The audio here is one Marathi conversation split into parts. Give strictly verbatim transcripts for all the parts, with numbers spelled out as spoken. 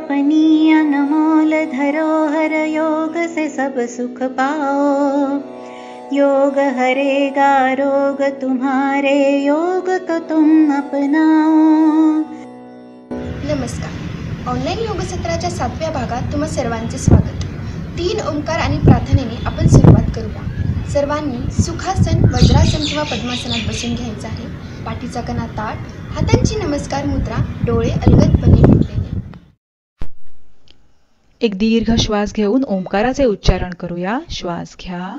अपनी अनमोल धरोहर योग से सब सुख पाओ। योग हरेगा रोग तुम्हारे, योग को तुम अपनाओ। नमस्कार, ऑनलाईन योग सत्राच्या सातव्या भागात तुम्हा सर्वांचे स्वागत। तीन ओंकार आणि प्रार्थनेने आपण सुरुवात करूया। सर्वांनी सुखासन, वज्रासन किंवा पद्मासनात बसून घ्यायचं आहे। पाठीचा कणा ताठ, हातांची नमस्कार मुद्रा, डोळे अलगदपणे मिटलेले। एक दीर्घ श्वास घेऊन ओंकाराचे उच्चारण करूया। श्वास घ्या।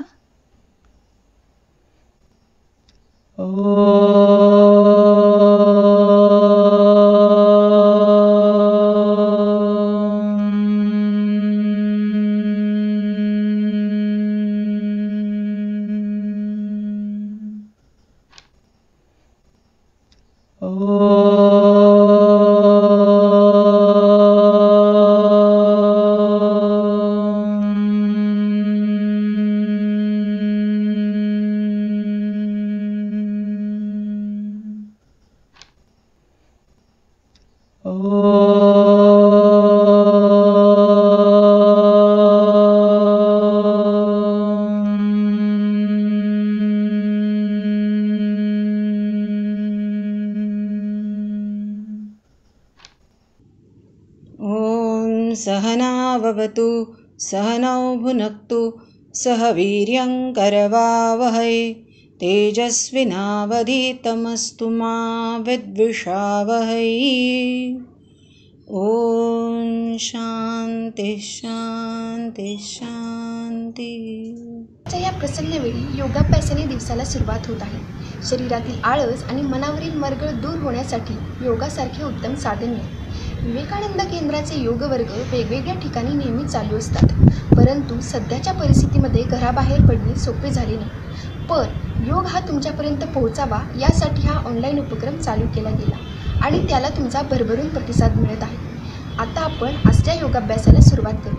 सहनाववतु सहनौ भुनक्तु सह वीर्यं करवावहै तेजस्विनावधीतमस्तु मा विद्विषावहै। ओम शांती शांती शांती। या प्रसन्न वेळी योगाभ्यासाने दिवसाला सुरुवात होत आहे। शरीरातील आळस आणि मनावरील मरगळ दूर होण्यासाठी योगासारखे उत्तम साधन आहे। विवेकानंद केंद्राचे योग वर्ग वेगवेगळ्या ठिकाणी नेहमी चालू असतात, परंतु सध्याच्या परिस्थितीमध्ये घराबाहेर पडणे सोपे झाले नाही। पण योग हा तुमच्यापर्यंत पोहोचावा यासाठी हा ऑनलाईन उपक्रम चालू केला गेला आणि त्याला तुमचा भरभरून प्रतिसाद मिळत आहे। आता आपण आजच्या योगाभ्यासाला सुरुवात करू।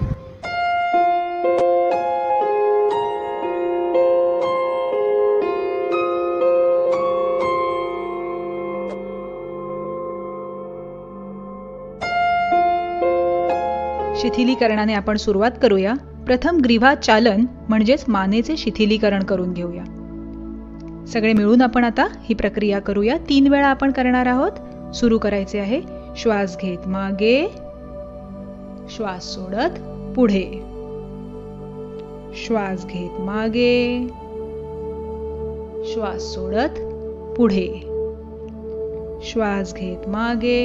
शिथिलीकरणाने आपण सुरुवात करूया। प्रथम ग्रीवा चालन म्हणजेच मानेचे शिथिलीकरण करून घेऊया। सगळे मिळून आपण आता ही प्रक्रिया करूया। तीन वेळा आपण करणार आहोत। सुरू करायचे आहे। श्वास घेत मागे, श्वास सोडत पुढे, श्वास घेत मागे, श्वास सोडत पुढे, श्वास घेत मागे,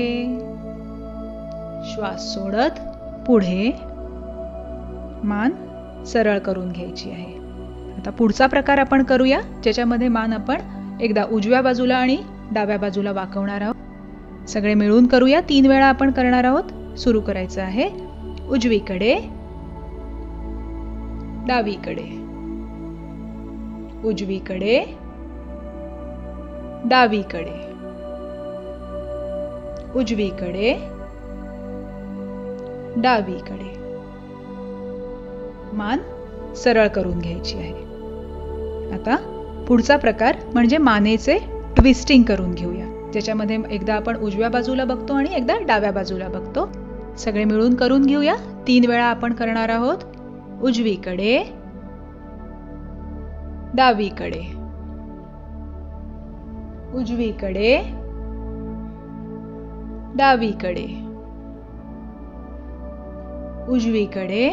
श्वास सोडत पुढे। मान सरळ करून घ्यायची आहे। आता पुढचा प्रकार आपण करूया, ज्याच्यामध्ये मान आपण एकदा उजव्या बाजूला आणि डाव्या बाजूला वाकवणार आहोत। सगळे मिळून करूया। तीन वेळा आपण करणार आहोत। सुरू करायचं आहे। उजवीकडे, डावीकडे, उजवीकडे, डावीकडे, उजवीकडे, डावीकडे। मान सरळ करून घ्यायची आहे। आता पुढचा प्रकार म्हणजे मानेचे ट्विस्टिंग करून घेऊया, ज्याच्यामध्ये एकदा आपण उजव्या बाजूला बघतो आणि एकदा डाव्या बाजूला बघतो। सगळे मिळून करून घेऊया। तीन वेळा आपण करणार आहोत। उजवीकडे, डावीकडे, उजवीकडे, डावीकडे, उजवीकडे,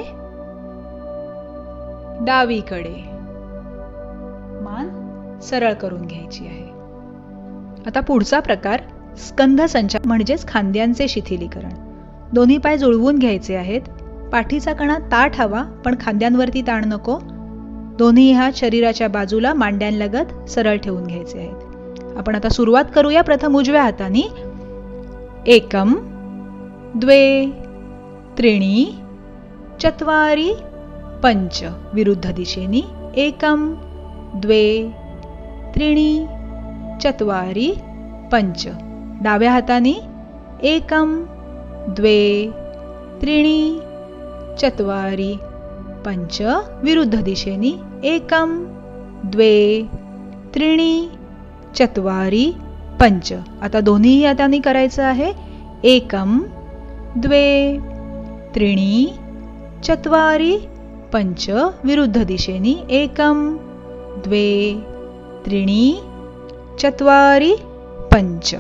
डावीकडे। मान सरळ करून घ्यायची आहे। आता पुढचा प्रकार स्कंध संचालन म्हणजेच खांद्यांचे शिथिलीकरण। दोन्ही पाय जुळवून घ्यायचे आहेत। पाठीचा कणा ताठ हवा, पण खांद्यांवरती ताण नको। दोन्ही हात शरीराच्या बाजूला मांड्यांलगत सरळ ठेवून घ्यायचे आहेत। आपण आता सुरुवात करूया। प्रथम उजव्या हाताने एकम, द्वे, त्रीणि, चत्वारि, पंच। विरुद्ध दिशेने एकम, द्वे, त्रीणि, चत्वारि, पंच। डाव्या हाताने एकम, द्वे, त्रीणि, चत्वारि, पंच। विरुद्ध दिशेने एकम, द्वे, त्रीणि, चत्वारि, पंच। आता दोन्ही हातांनी करायचं आहे। एकम, द्वे, त्रीणि चत्वारि पञ्च विरुद्ध दिशेनी एकम द्वे त्रीणि चत्वारि पंच.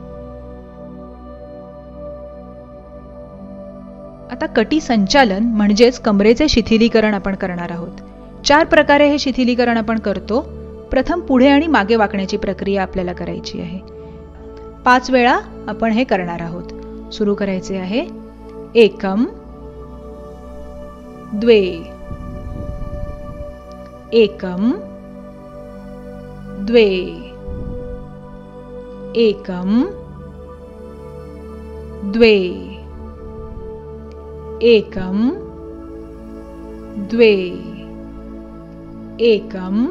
आता कटी संचालन म्हणजेच कमरेचे शिथिलीकरण आपण करणार आहोत. चार प्रकारे हे शिथिलीकरण आपण करतो. प्रथम पुढे आणि मागे वाकण्याची प्रक्रिया आपल्याला करायची आहे. पाच वेळा आपण हे करणार आहोत. सुरू करायचे आहे. एकम द्वे एकम द्वे एकम द्वे एकम द्वे एकम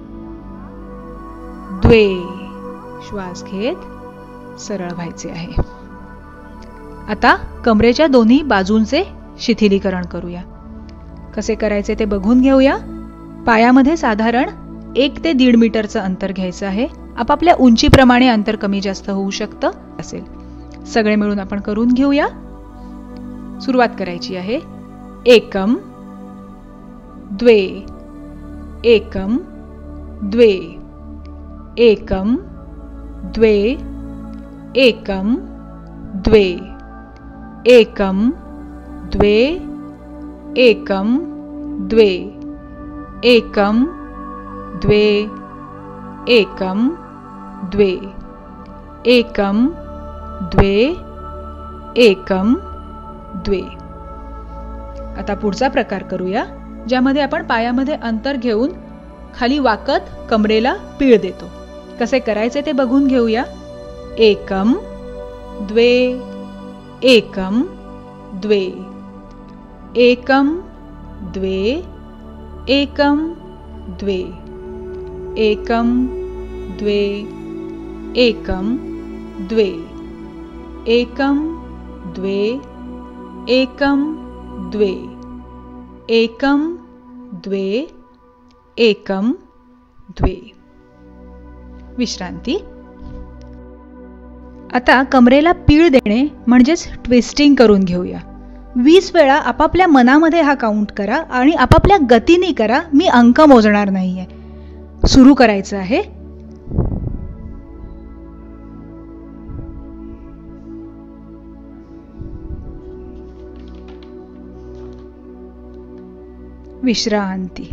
द्वे. श्वास घेत सरळ व्हायचे आहे. आता कमरेच्या दोन्ही बाजूंचे शिथिलीकरण करूया. कसे करायचे ते बघून घेऊया. पायामध्ये साधारण एक ते दीड मीटरचं अंतर घ्यायचं आहे. आपापल्या उंचीप्रमाणे अंतर कमी जास्त होऊ शकतं असेल. सगळे मिळून आपण करून घेऊया. सुरुवात करायची आहे. एकम द्वे एकम द्वे एकम द्वे एकम द्वे एकम द्वे एकम द्वे एकम द्वे एकम द्वे एकम द्वे एकम द्वे. आता पुढचा प्रकार करूया, ज्यामध्ये आपण पायामध्ये अंतर घेऊन खाली वाकत कमरेला पीळ देतो. कसे करायचे ते बघून घेऊया. एकम द्वे एकम द्वे एकम द्वे एकम द्वे एकम द्वे एकम द्वे एकम द्वे एकम द्वे एकम द्वे एकम द्वे. विश्रांती. आता कमरेला पीळ देणे म्हणजेच ट्विस्टिंग करून घेऊया. वीस वेळा आपापल्या मनामध्ये हा काउंट करा आणि आपापल्या गतीने करा. मी अंक मोजणार नाहीये. सुरू करायचं आहे. विश्रांती.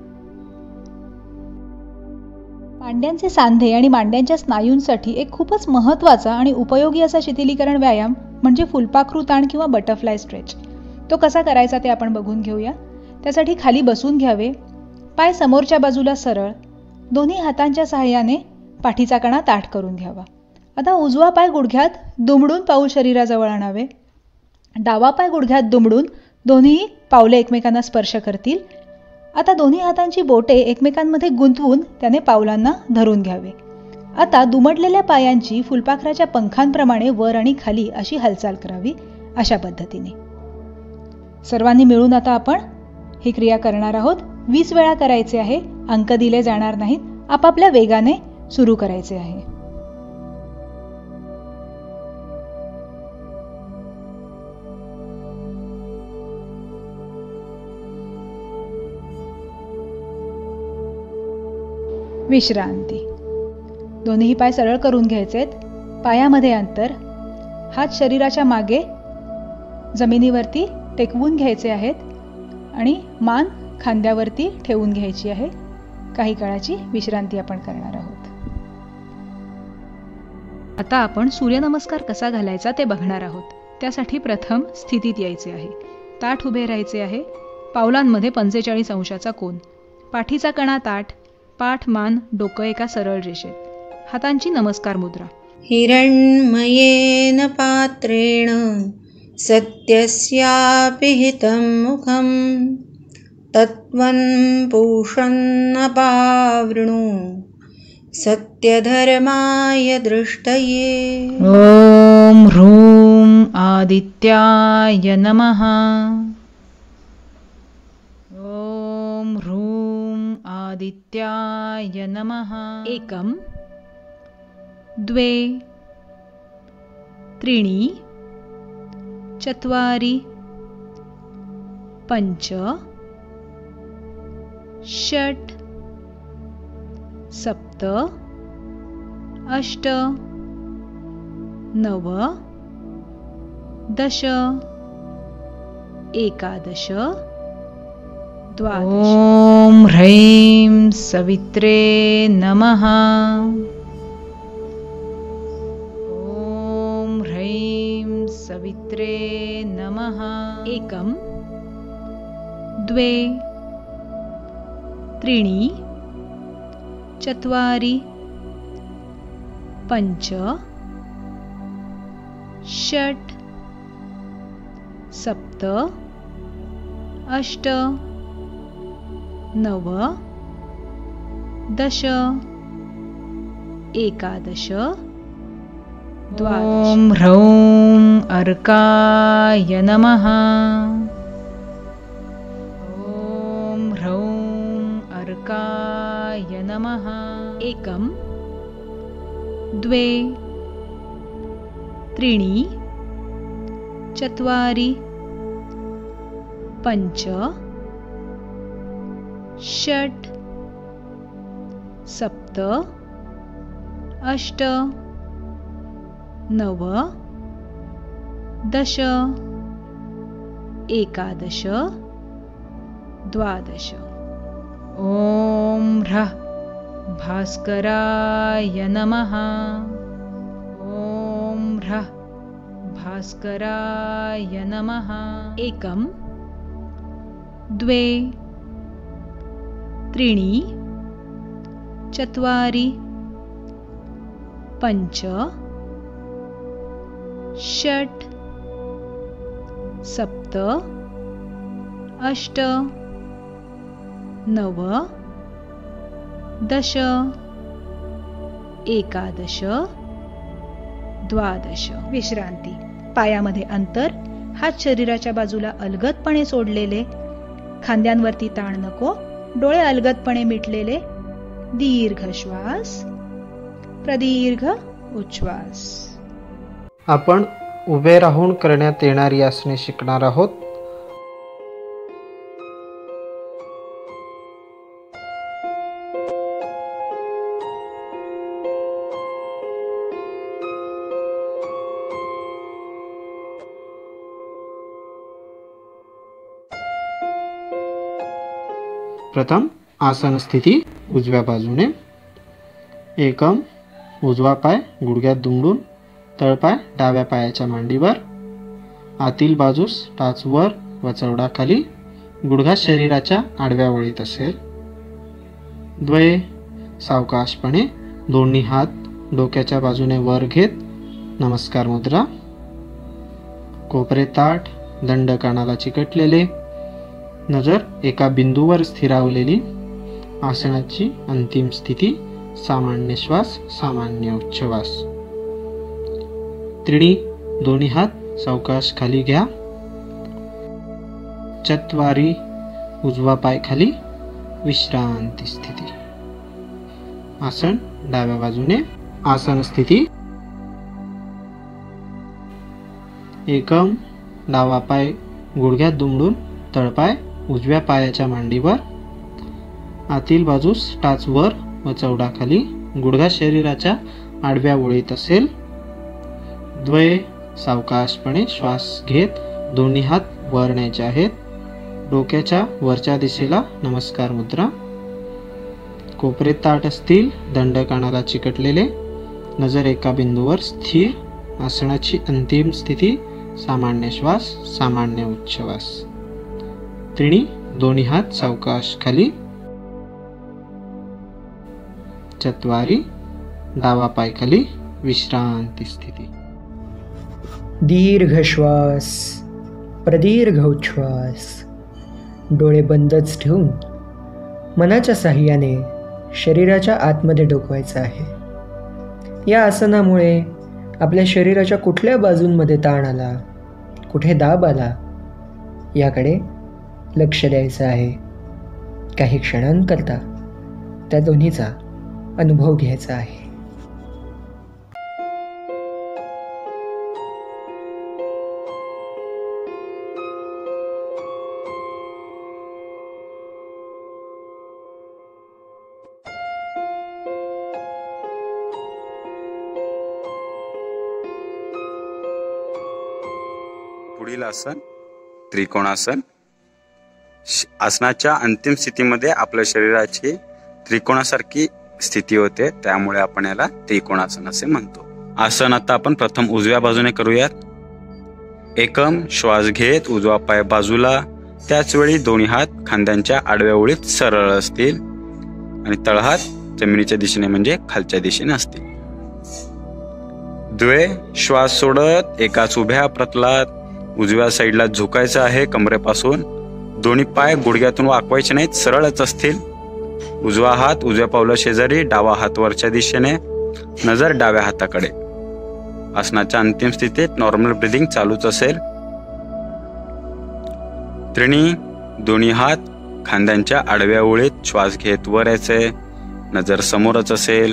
मांड्यांचे सांधे आणि मांड्यांच्या स्नायूंसाठी एक खूपच महत्त्वाचा आणि उपयोगी असा शिथिलीकरण व्यायाम म्हणजे फुलपाखरू ताण किंवा बटरफ्लाय स्ट्रेच. तो कसा करायचा ते आपण बघून घेऊया. त्यासाठी खाली बसून घ्यावे. पाय समोरच्या बाजूला सरळ, दोन्ही हातांच्या सहाय्याने पाठीचा कणा ताठ करून घ्यावा. आता उजवा पाय गुडघ्यात दुमडून पाऊल शरीराजवळ आणावे. डावा पाय गुडघ्यात दुमडून दोन्ही पावले एकमेकांना स्पर्श करतील. आता दोन्ही हातांची बोटे एकमेकांमध्ये गुंतवून त्याने पावलांना धरून घ्यावे. आता दुमडलेल्या पायांची फुलपाखराच्या पंखांप्रमाणे वर आणि खाली अशी हालचाल करावी. अशा पद्धतीने सर्वांनी मिळून आता आपण ही क्रिया करणार आहोत. वीस वेळा करायचे आहे. अंक दिले जाणार नाहीत. आपापल्या वेगाने सुरू करायचे आहे. विश्रांती. दोन्ही पाय सरळ करून घ्यायचेत. पायामध्ये अंतर, हात शरीराच्या मागे जमिनीवरती टेकवून घ्यायचे आहेत आणि मान खांद्यावरती ठेवून घ्यायची आहे. काही काळाची विश्रांती आपण करणार आहोत. आता आपण सूर्यनमस्कार कसा घालायचा ते बघणार आहोत. त्यासाठी प्रथम स्थितीत यायचे आहे. ताठ उभे राहायचे आहे. पावलांमध्ये पंचेचाळीस अंशाचा कोन. पाठीचा कणा ताठ, पाठ मान डोकं एका सरळ रेषेत. हातांची नमस्कार मुद्रा. हिरण्मयेन पात्रेण सत्यस्यापिहितं मुखं तत्त्वं पूषन्नपावृणु सत्यधर्माय दृष्टये. ओम ह्रूम आदित्याय नमः. ओम ह्रूम आदित्याय नमः. एकम द्वे त्रीणि चत्वारि पंच षट सप्त अष्ट नव दश एकादश द्वादश. ॐ ह्रैं सवित्रे नमः. ॐ ह्रैं सवित्रे नमः. एकं द्वे त्रीणि चत्वारि पञ्च षट् सप्त अष्ट नव दश एकादश द्वादश. ॐ ह्रौं अर्काय नमः. ॐ ह्रौं अर्काय नमः. एकं द्वे त्रीणि चत्वारि पञ्च षट् सप्त अष्ट नव दश एकादश द्वादश. ॐ ह्रः भास्कराय नमः. ॐ ह्रः भास्कराय नमः. एकं द्वे त्रीणि चत्वारि पञ्च षट् सप्त अष्ट नव दश एकादश द्वादश. विश्रांती. पायामध्ये अंतर, हात शरीराच्या बाजूला अलगदपणे सोडलेले, खांद्यांवरती ताण नको, डोळे अलगदपणे मिटलेले. दीर्घ श्वास, प्रदीर्घ उच्छ्वास. आपण उभे राहून करण्यात येणारी आसने शिकणार आहोत. प्रथम आसन स्थिती उजव्या बाजूने. एकम उजवा पाय गुडघ्यात दुमडून तळपाय डाव्या पायाच्या मांडीवर, आतील बाजूस टाच वर व चवडा खाली, गुडघा शरीराच्या आडव्या वळीत असेल. द्वय सावकाशपणे दोन्ही हात डोक्याच्या बाजूने वर घेत नमस्कार मुद्रा. कोपरे ताठ, दंड कानाला चिकटलेले, नजर एका बिंदूवर स्थिरावलेली. आसनाची अंतिम स्थिती सामान्य श्वास, सामान्य उच्छ्वास. त्रिणी दोन्ही हात सावकाश खाली घ्या. चत्वारी उजवा पाय खाली, विश्रांती स्थिती. आसन डाव्या बाजूने. आसन स्थिती. एकम डावा पाय गुडघ्यात दुमडून तळपाय उजव्या पायाच्या मांडीवर, आतील बाजूस टाच वर व चवडा खाली, गुडघा शरीराच्या आडव्या ओळीत असेल. द्वय सावकाशपणे श्वास घेत दोन्ही हात वर न्यायचे आहेत. डोक्याच्या वरच्या दिशेला नमस्कार मुद्रा. कोपरे ताठ असतील, दंड कानाला चिकटलेले, नजर एका बिंदूवर स्थिर. आसनाची अंतिम स्थिती सामान्य श्वास, सामान्य उच्छ्वास. त्रिणी दोन्ही हात सावकाश खाली. चत्वारी डावा पाय खाली, विश्रांती स्थिती. दीर्घ श्वास, प्रदीर्घ उच्छ्वास. डोळे बंदच ठेवून मनाच्या साहाय्याने शरीराच्या आतमध्ये डोकवायचं आहे. या आसनामुळे आपल्या शरीराच्या कुठल्या बाजूंमध्ये ताण आला, कुठे दाब आला, याकडे लक्ष द्यायचं आहे. काही क्षणांकरता त्या दोन्हीचा अनुभव घ्यायचा आहे. पुढील आसन त्रिकोणासन. आसनाच्या अंतिम स्थितीमध्ये आपल्या शरीराची त्रिकोणासारखी स्थिती होते, त्यामुळे आपण याला त्रिकोणासन असे म्हणतो. आसन आता आपण प्रथम उजव्या बाजूने करूयात. एकम श्वास घेत उजवा पाय बाजूला, त्याच वेळी दोन्ही हात खांद्यांच्या आडव्या ओळीत सरळ असतील आणि तळहात जमिनीच्या दिशेने म्हणजे खालच्या दिशेने असतील. द्वे श्वास सोडत एकाच उभ्या प्रतलात उजव्या साईडला झुकायचं आहे कमरेपासून. दोन्ही पाय गुडघ्यातून वाकवायचे नाहीत, सरळच असतील. उजवा हात उजव्या पावला शेजारी, डावा हात वरच्या दिशेने, नजर डाव्या हाताकडे. आसनाच्या अंतिम स्थितीत नॉर्मल ब्रीदिंग चालूच असेल. त्रिणी दोन्ही हात खांद्यांच्या आडव्या ओळीत श्वास घेत वर यायचे, नजर समोरच असेल.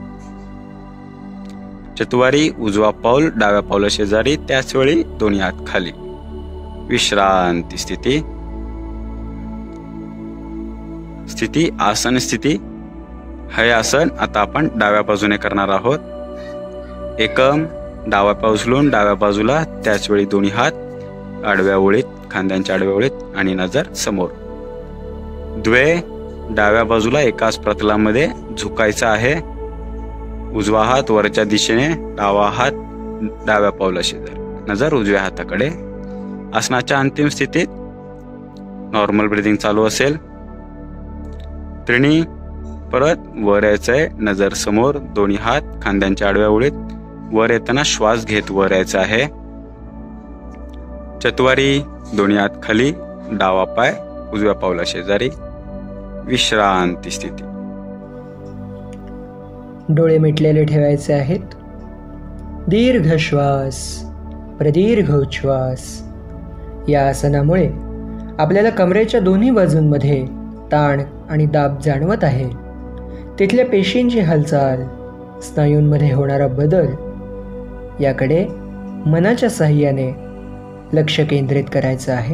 चतुवारी उजवा पाऊल डाव्या पावला शेजारी, त्याच वेळी दोन्ही हात खाली. विश्रांती स्थिती. स्थिती आसन स्थिती. हे आसन आता आपण डाव्या बाजूने करणार आहोत. एकम डावा पाय उचलून डाव्या बाजूला, त्याच वेळी दोन्ही हात आडव्या ओळीत, खांद्यांच्या आडव्या ओळीत आणि नजर समोर. द्वे डाव्या बाजूला एकाच प्रतलामध्ये झुकायचा आहे. उजवा हात वरच्या दिशेने, डावा हात डाव्या पावला शेजारी, नजर उजव्या हाताकडे. आसनाच्या अंतिम स्थितीत नॉर्मल ब्रीदिंग चालू असेल. त्रिणी परत वर यायचंय, नजर समोर, दोन्ही हात खांद्यांच्या आडव्या ओळीत, वर येताना श्वास घेत वर यायचं आहे. चतुवारी दोन्ही हात खाली, डावा पाय उजव्या पावला शेजारी. विश्रांती स्थिती. डोळे मिटलेले ठेवायचे आहेत. दीर्घ श्वास, प्रदीर्घ उच्छ्वास. या आसनामुळे आपल्याला कमरेच्या दोन्ही बाजूंमध्ये ताण आणि दाब जाणवत आहे. तिथल्या पेशींची हालचाल, स्नायूंमध्ये होणारा बदल याकडे मनाच्या साहाय्याने लक्ष केंद्रित करायचं आहे.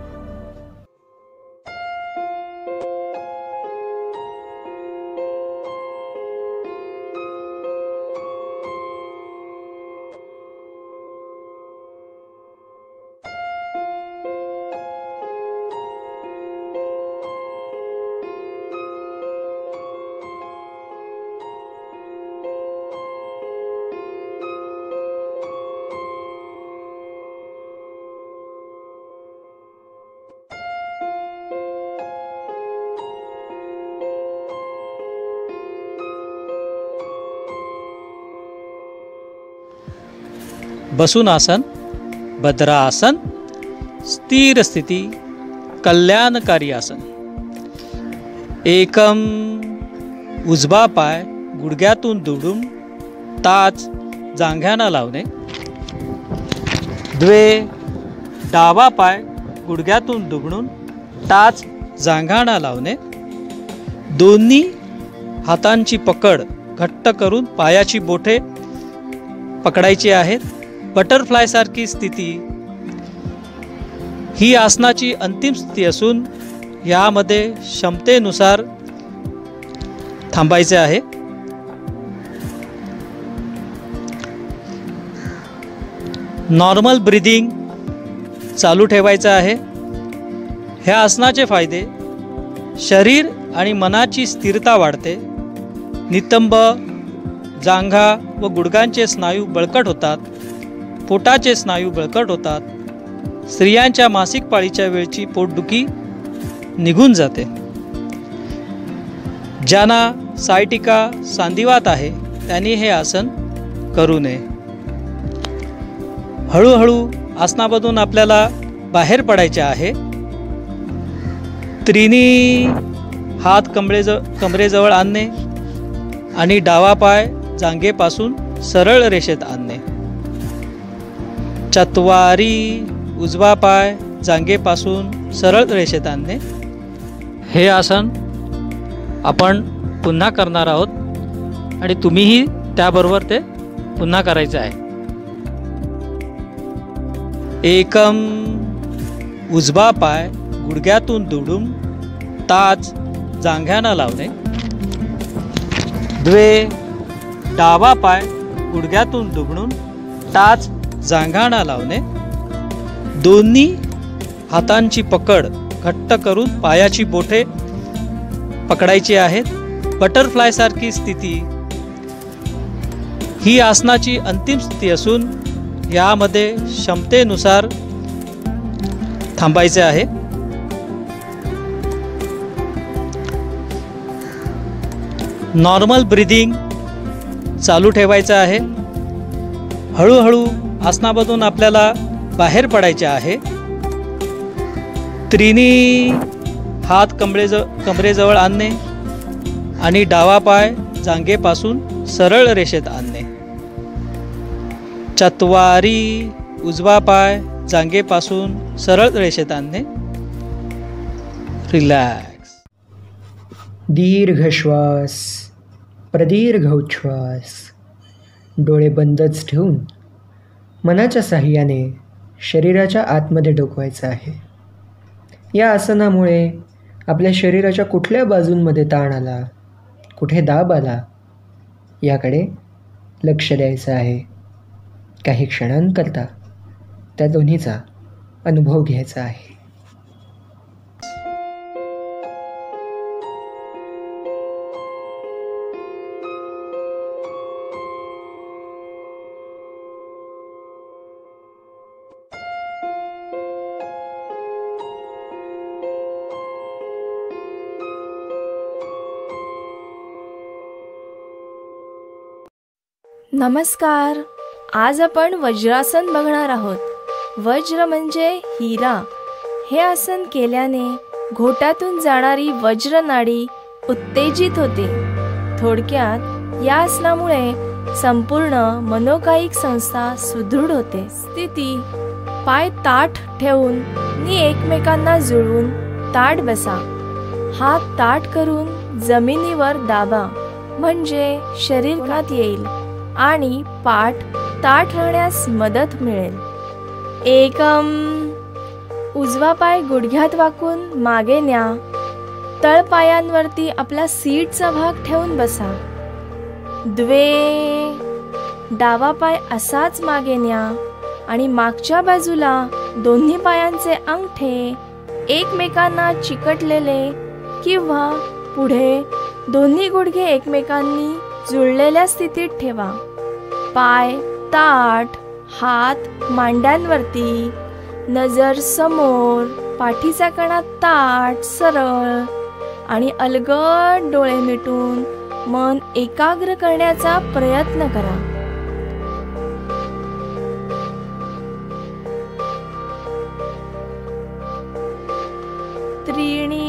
बसून आसन, भद्रासन, स्थिर स्थिती, कल्याणकारी आसन. एकम उजवा पाय गुडघ्यातून दुडून टाच जांघ्याना लावणे. द्वे डावा पाय गुडघ्यातून दुबडून टाच जांघाना लावणे. दोन्ही हातांची पकड घट्ट करून पायाची बोटे पकडायची आहेत. बटरफ्लाय सारखी स्थिती ही आसनाची अंतिम स्थिती असून यामध्ये क्षमतेनुसार थांबायचे आहे. नॉर्मल ब्रीदिंग चालू ठेवायचं आहे. ह्या आसनाचे फायदे: शरीर आणि मनाची स्थिरता वाढते. नितंब जांघा व गुडघ्यांचे स्नायू बळकट होतात. पोटाचे स्नायू बळकट होतात. स्त्रियांच्या मासिक पाळीच्या वेळची पोटदुखी निघून जाते. ज्यांना सायटिका सांधिवात आहे त्यांनी हे आसन करू नये. हळूहळू आसनामधून आपल्याला बाहेर पडायचे आहे. त्रिणी हात कमरेजवळ कमरेजवळ आणणे आणि डावा पाय जांघेपासून सरळ रेषेत आणणे. चतवारी उजवा पाय जांघेपासून सरळ रेषेत आणणे. हे आसन आपण पुन्हा करणार आहोत आणि तुम्हीही त्याबरोबर ते पुन्हा करायचे आहे. एकम उजवा पाय गुडघ्यातून दुडून टाच जांघ्याना लावणे. द्वे डावा पाय गुडघ्यातून दुबडून टाच जांघाना लावणे. दोन्ही हातांची पकड घट्ट करून पायाची बोटे पकडायची आहेत. बटरफ्लाय सारखी स्थिती ही आसनाची अंतिम स्थिती असून यामध्ये क्षमतेनुसार थांबायचे आहे. नॉर्मल ब्रीदिंग चालू ठेवायचं आहे. हळूहळू आसनामधून आपल्याला बाहेर पडायचे आहे. त्रिणी हात कमरेजवळ कमरेजवळ आणणे आणि डावा पाय जांघेपासून सरळ रेषेत आणणे. चत्वारी उजवा पाय जांघेपासून सरळ रेषेत आणणे. रिलॅक्स. दीर्घ श्वास, प्रदीर्घ उच्छ्वास. डोळे बंदच ठेवून मनाच्या साहाय्याने शरीराच्या आतमध्ये डोकवायचं आहे. या आसनामुळे आपल्या शरीराच्या कुठल्या बाजूंमध्ये ताण आला, कुठे दाब आला याकडे लक्ष द्यायचं आहे. काही क्षणांकरता त्या दोन्हीचा अनुभव घ्यायचा आहे. नमस्कार. आज आपण वज्रासन बघणार आहोत. वज्र म्हणजे हिरा. हे आसन केल्याने घोटातून जाणारी वज्र नाडी उत्तेजित होते. थोडक्यात या आसनामुळे संपूर्ण मनोकायिक संस्था सुदृढ होते. स्थिती: पाय ताठ ठेवून नी एकमेकांना जुळवून ताठ बसा. हात ताठ करून जमिनीवर दाबा म्हणजे शरीर खात येईल आणि पाठ ताठ राहण्यास मदत मिळेल. एकम. उजवा पाय गुडघ्यात वाकून मागे न्या. तळपायांवरती आपला सीटचा भाग ठेवून बसा. द्वे. डावा पाय असाच मागे न्या आणि मागच्या बाजूला दोन्ही पायांचे अंगठे एकमेकांना चिकटलेले किंवा पुढे दोन्ही गुडघे एकमेकांनी जुळलेल्या स्थितीत ठेवा. पाय ताठ, हात मांड्यांवरती, नजर समोर, पाठीचा कणा ताठ सरळ आणि अलगद डोळे मिटून मन एकाग्र करण्याचा प्रयत्न करा. त्रिणी.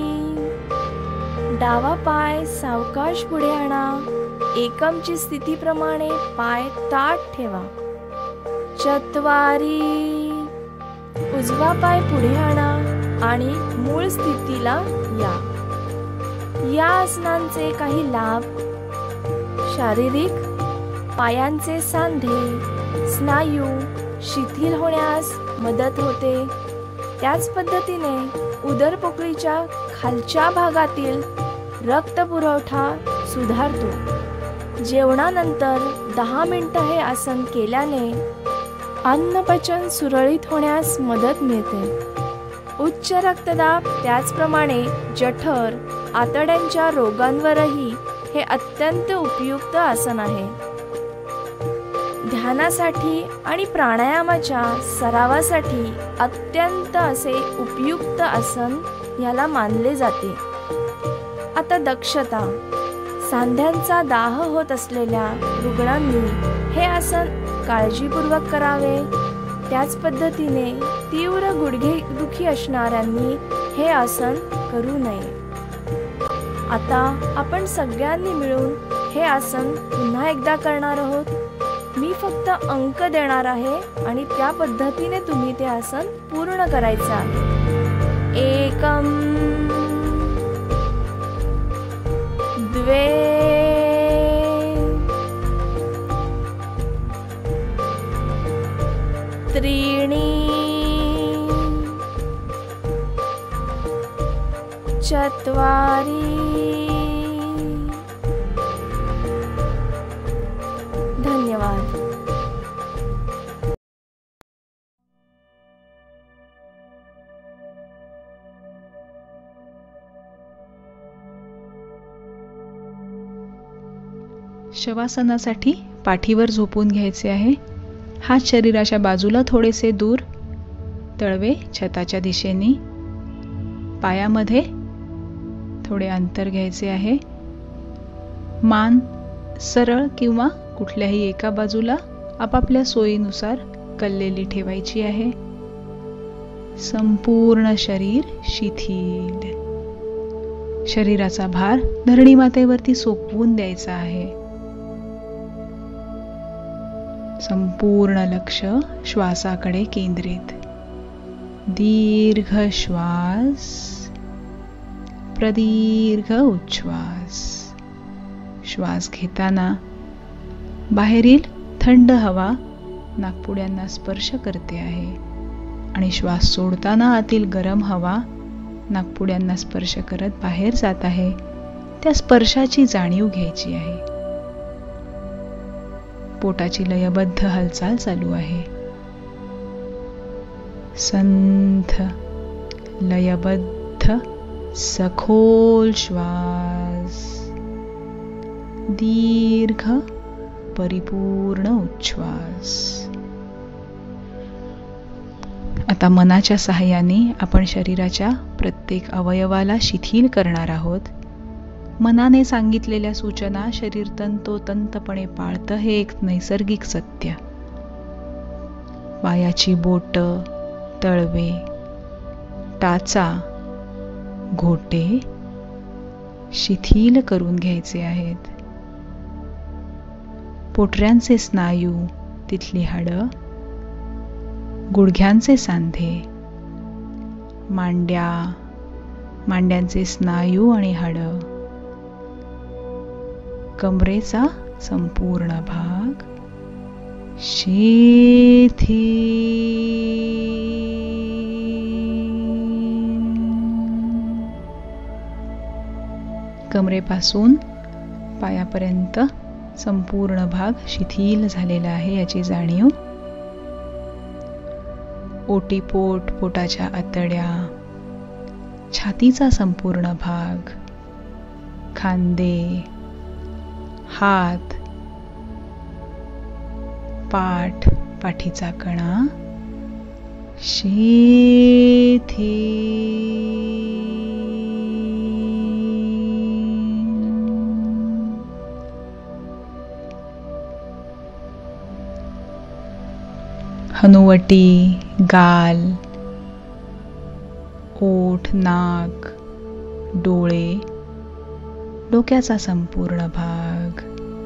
डावा पाय सावकाश पुढे आणा. एकमची स्थितीप्रमाणे पाय ताठ ठेवा. चत्वारी. उजवा पाय पुढे आणा आणि मूळ स्थितीला या. या आसनांचे काही लाभ: शारीरिक: पायांचे सांधे, स्नायू शिथिल होण्यास मदत होते. त्याच पद्धतीने उदरपोकळीच्या खालच्या भागातील रक्तपुरवठा सुधारतो. जेवणानंतर दहा मिनिटं हे आसन केल्याने अन्नपचन सुरळीत होण्यास मदत मिळते. उच्च रक्तदाब त्याचप्रमाणे जठर आतड्यांच्या रोगांवरही हे अत्यंत उपयुक्त आसन आहे. ध्यानासाठी आणि प्राणायामाच्या सरावासाठी अत्यंत असे उपयुक्त आसन याला मानले जाते. आता दक्षता: सांध्यांचा दाह होत असलेल्या रुग्णांनी हे आसन काळजीपूर्वक करावे. त्याच पद्धतीने तीव्र गुडघेदुखी असणाऱ्यांनी हे आसन करू नये. आता आपण सगळ्यांनी मिळून हे आसन पुन्हा एकदा करणार आहोत. मी फक्त अंक देणार आहे आणि त्या पद्धतीने तुम्ही ते आसन पूर्ण करायचं आहे. एकम. द्वे. त्रीणी. चत्वारी. धन्यवाद. शवासनासाठी पाठीवर झोपून घ्यायचे आहे. हात शरीराच्या बाजूला थोडेसे दूर, तळवे छताच्या दिशेने. पायामध्ये थोडे अंतर घ्यायचे आहे. मान सरळ किंवा कुठल्याही एका बाजूला आपापल्या सोयीनुसार कललेली ठेवायची आहे. संपूर्ण शरीर शिथिल. शरीराचा भार धरणी मातेवरती सोपवून द्यायचा आहे. संपूर्ण लक्ष श्वासाकडे केंद्रित. दीर्घ श्वास, प्रदीर्घ उच्छ्वास. श्वास घेताना बाहेरील थंड हवा नाकपुड्यांना स्पर्श करते आहे आणि श्वास सोडताना आतील गरम हवा नाकपुड्यांना स्पर्श करत बाहेर जात आहे. त्या स्पर्शाची जाणीव घ्यायची आहे. पोटाची लयबद्ध हालचाल चालू आहे. संथ लयबद्ध सखोल श्वास, दीर्घ परिपूर्ण उच्छ्वास. आता मनाच्या सहाय्याने आपण शरीराच्या प्रत्येक अवयवाला शिथिल करणार आहोत. मनाने सांगितलेल्या सूचना शरीर तंतोतंतपणे पाळतं हे एक नैसर्गिक सत्य. पायाची बोट, तळवे, टाचा, घोटे शिथिल करून घ्यायचे आहेत. पोटऱ्यांचे स्नायू, तिथली हाडं, गुडघ्यांचे सांधे, मांड्या, मांड्यांचे स्नायू आणि हाडं, कमरेचा संपूर्ण भाग शिथिल. कमरेपासून पायापर्यंत संपूर्ण भाग शिथिल झालेला आहे याची जाणीव. ओटीपोट, पोटाच्या आतड्या, छातीचा संपूर्ण भाग, खांदे, हात, पाठ, पाठीचा कणा शिथिल. हनुवटी, गाल, ओठ, नाक, डोळे, डोक्याचा संपूर्ण भाग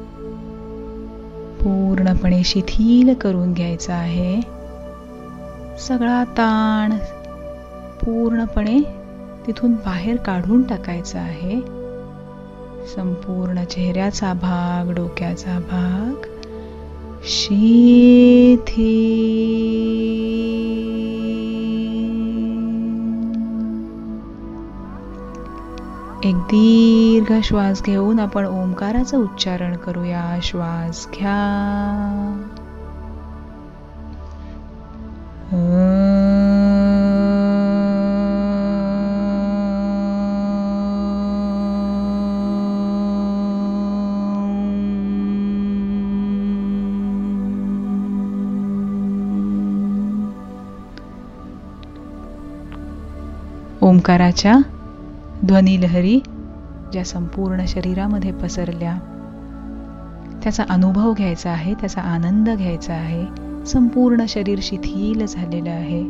पूर्णपणे शिथिल करून घ्यायचा आहे. सगळा ताण पूर्णपणे तिथून बाहेर काढून टाकायचा आहे. संपूर्ण चेहऱ्याचा भाग, डोक्याचा भाग शिथिल. एक दीर्घ श्वास घेऊन आपण ओंकाराचं उच्चारण करूया. श्वास घ्या. ओंकाराच्या ध्वनिलहरी ज्या संपूर्ण शरीरामध्ये पसरल्या त्याचा अनुभव घ्यायचा आहे, त्याचा आनंद घ्यायचा आहे. संपूर्ण शरीर शिथिल झालेलं आहे.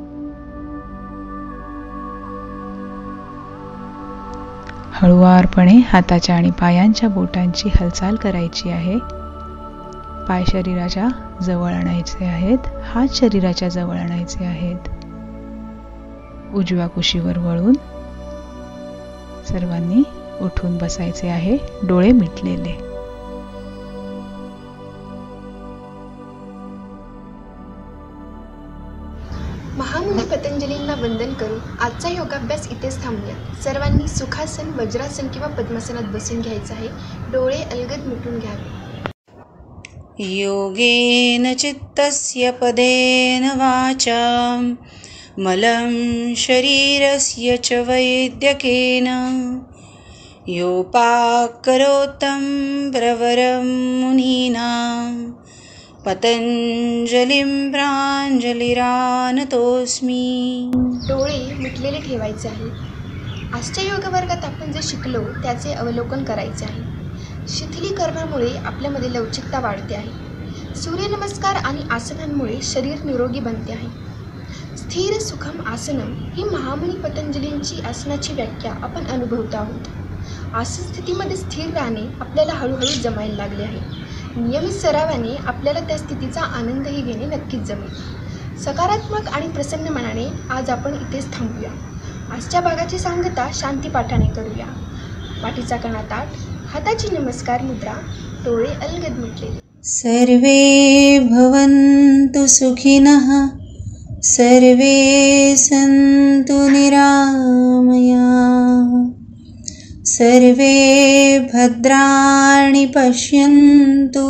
हळुवारपणे हाताच्या आणि पायांच्या बोटांची हालचाल करायची आहे. पाय शरीराच्या जवळ आणायचे आहेत, हात शरीराच्या जवळ आणायचे आहेत. उजव्या कुशीवर वळून सर्वांनी उठून बसायचे आहे, डोळे मिटलेले. महामुनी पतंजलींना वंदन करून आजचा योगाभ्यास इथेच थांबूया. सर्वांनी सुखासन, वज्रासन किंवा पद्मासनात बसून घ्यायचं आहे. डोळे अलगद मिटून घ्यावे. योगेन चित्तस्य पदेन वाचां मलं शरीरस्य च वैद्यकेन योपाकरोतं प्रवरं मुनीनां पतंजलिं प्राञ्जलिरानतोऽस्मि. डोळे मिटलेले ठेवायचे आहे. आजच्या योग वर्गात आपण जे शिकलो त्याचे अवलोकन करायचे आहे. शिथिलीकरणामुळे आपल्यामध्ये लवचिकता वाढते आहे. सूर्यनमस्कार आणि आसनांमुळे शरीर निरोगी बनते आहे. स्थिर सुखम आसनम ही महामुनी पतंजलींची आसनाची व्याख्या आपण अनुभवत आहोत. आसन स्थितीमध्ये स्थिर राहणे आपल्याला हळूहळू जमायला लागले आहे. नियमित सरावाने आपल्याला त्या स्थितीचा आनंदही घेणे नक्कीच जमेल. सकारात्मक आणि प्रसन्न मनाने आज आपण इथेच थांबूया. आजच्या भागाची सांगता शांतीपाठाने करूया. पाठीचा कणा ताठ, हाताची नमस्कार मुद्रा, डोळे अलगद मिटलेले. सर्वे भवन्तु सुखिनः, सर्वे सन्तु निरामयाः, सर्वे भद्राणि पश्यन्तु,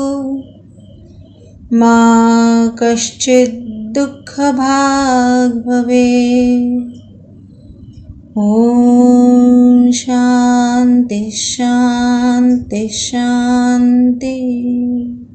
मा कश्चित् दुःखभाग् भवेत्. ॐ शान्ति शान्ति शान्ति.